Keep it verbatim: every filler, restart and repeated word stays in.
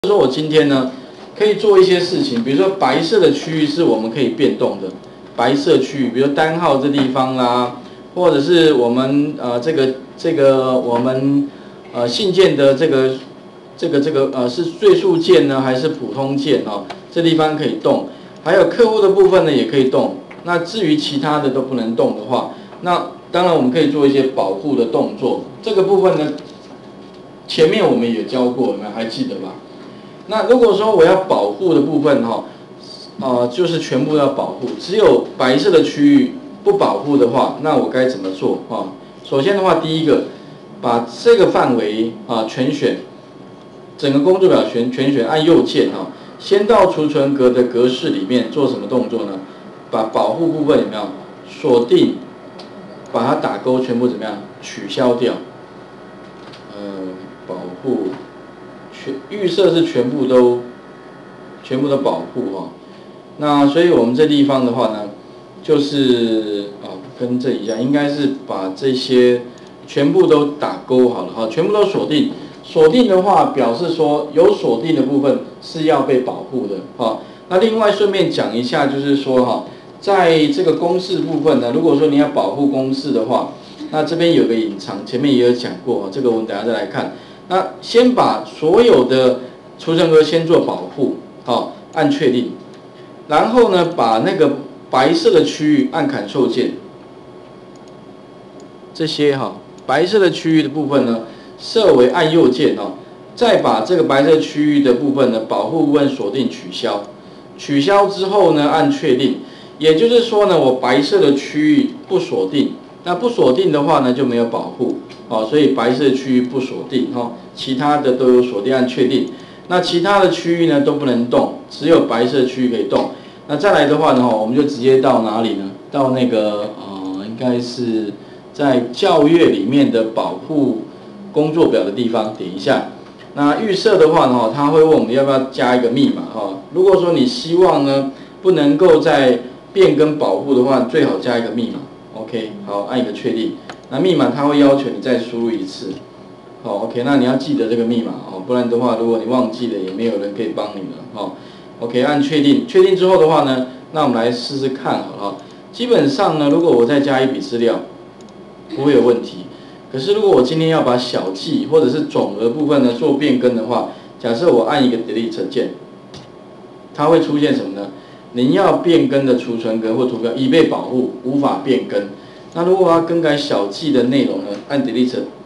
说我今天呢，可以做一些事情，比如说白色的区域是我们可以变动的，白色区域，比如单号这地方啦，或者是我们呃这个这个我们呃信件的这个这个这个呃是赘述件呢还是普通件哦，这地方可以动，还有客户的部分呢也可以动。那至于其他的都不能动的话，那当然我们可以做一些保护的动作。这个部分呢，前面我们也教过，你们还记得吧？那如果说我要保护的部分哈，呃，就是全部要保护，只有白色的区域不保护的话，那我该怎么做啊？首先的话，第一个，把这个范围啊全选，整个工作表全全选，按右键哈，先到储存格的格式里面做什么动作呢？把保护部分有没有锁定，把它打勾，全部怎么样取消掉？呃，保护。全预设是全部都全部都保护哈，那所以我们这地方的话呢，就是啊跟这一样，应该是把这些全部都打勾好了哈，全部都锁定。锁定的话，表示说有锁定的部分是要被保护的哈。那另外顺便讲一下，就是说哈，在这个公式部分呢，如果说你要保护公式的话，那这边有个隐藏，前面也有讲过，这个我们等一下再来看。那先把所有的储存格先做保护，好，按确定，然后呢，把那个白色的区域按 Ctrl 键，这些哈白色的区域的部分呢，设为按右键哈，再把这个白色区域的部分呢，保护部分锁定取消，取消之后呢，按确定，也就是说呢，我白色的区域不锁定。那不锁定的话呢，就没有保护，哦，所以白色区域不锁定，哈，其他的都有锁定，按确定。那其他的区域呢都不能动，只有白色区域可以动。那再来的话呢，我们就直接到哪里呢？到那个呃，应该是在校阅里面的保护工作表的地方，点一下。那预设的话呢，它会问我们要不要加一个密码，哈。如果说你希望呢不能够再变更保护的话，最好加一个密码。OK， 好，按一个确定。那密码它会要求你再输入一次。好 ，OK， 那你要记得这个密码哦，不然的话，如果你忘记了，也没有人可以帮你了。哦 ，OK， 按确定。确定之后的话呢，那我们来试试看好了。基本上呢，如果我再加一笔资料，不会有问题。可是如果我今天要把小记或者是总额部分呢做变更的话，假设我按一个 Delete 键，它会出现什么呢？您要变更的储存格或图表已被保护，无法变更。那如果我要更改小记的内容呢？按 Delete